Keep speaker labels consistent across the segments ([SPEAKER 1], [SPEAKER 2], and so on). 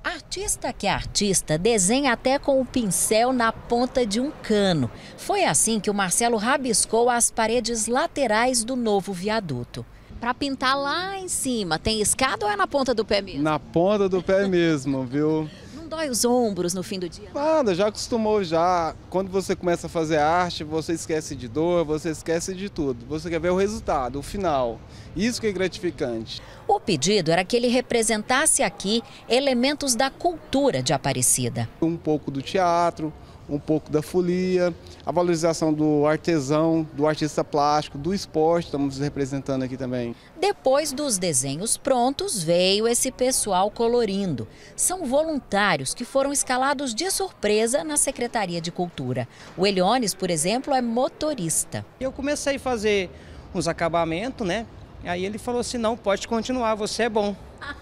[SPEAKER 1] Artista que é artista desenha até com o pincel na ponta de um cano. Foi assim que o Marcelo rabiscou as paredes laterais do novo viaduto. Para pintar lá em cima, tem escada ou é na ponta do pé mesmo?
[SPEAKER 2] Na ponta do pé mesmo, viu?
[SPEAKER 1] Não dói os ombros no fim do dia?
[SPEAKER 2] Nada, já acostumou já. Quando você começa a fazer arte, você esquece de dor, você esquece de tudo. Você quer ver o resultado, o final. Isso que é gratificante.
[SPEAKER 1] O pedido era que ele representasse aqui elementos da cultura de Aparecida.
[SPEAKER 2] Um pouco do teatro, um pouco da folia, a valorização do artesão, do artista plástico, do esporte, estamos representando aqui também.
[SPEAKER 1] Depois dos desenhos prontos, veio esse pessoal colorindo. São voluntários que foram escalados de surpresa na Secretaria de Cultura. O Eliones, por exemplo, é motorista.
[SPEAKER 3] Eu comecei a fazer uns acabamentos, né? Aí ele falou assim, não, pode continuar, você é bom.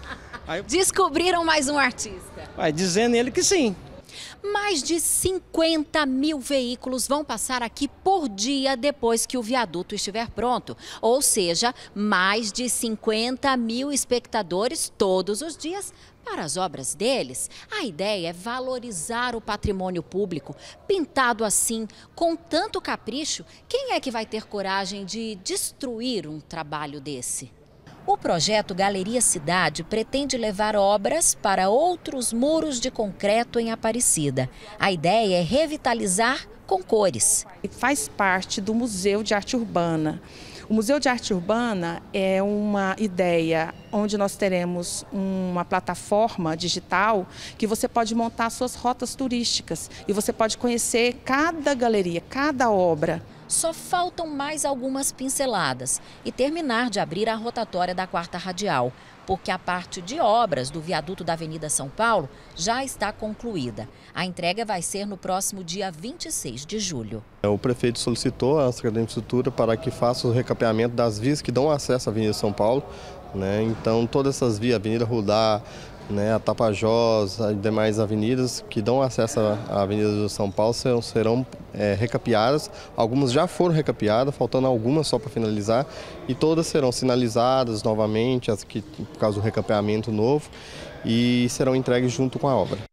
[SPEAKER 1] Descobriram mais um artista.
[SPEAKER 3] Vai dizendo ele que sim.
[SPEAKER 1] Mais de 50 mil veículos vão passar aqui por dia depois que o viaduto estiver pronto. Ou seja, mais de 50 mil espectadores todos os dias para as obras deles. A ideia é valorizar o patrimônio público. Pintado assim, com tanto capricho, quem é que vai ter coragem de destruir um trabalho desse? O projeto Galeria Cidade pretende levar obras para outros muros de concreto em Aparecida. A ideia é revitalizar com cores.
[SPEAKER 4] Faz parte do Museu de Arte Urbana. O Museu de Arte Urbana é uma ideia onde nós teremos uma plataforma digital que você pode montar suas rotas turísticas e você pode conhecer cada galeria, cada obra.
[SPEAKER 1] Só faltam mais algumas pinceladas e terminar de abrir a rotatória da 4ª Radial, porque a parte de obras do viaduto da Avenida São Paulo já está concluída. A entrega vai ser no próximo dia 26 de julho.
[SPEAKER 5] O prefeito solicitou à Secretaria de Infraestrutura para que faça o recapeamento das vias que dão acesso à Avenida São Paulo, né? Então, todas essas vias, Avenida Rudá, né, a Tapajós, as demais avenidas que dão acesso à Avenida do São Paulo serão recapeadas. Algumas já foram recapeadas, faltando algumas só para finalizar, e todas serão sinalizadas novamente, as que por causa do recapeamento novo, e serão entregues junto com a obra.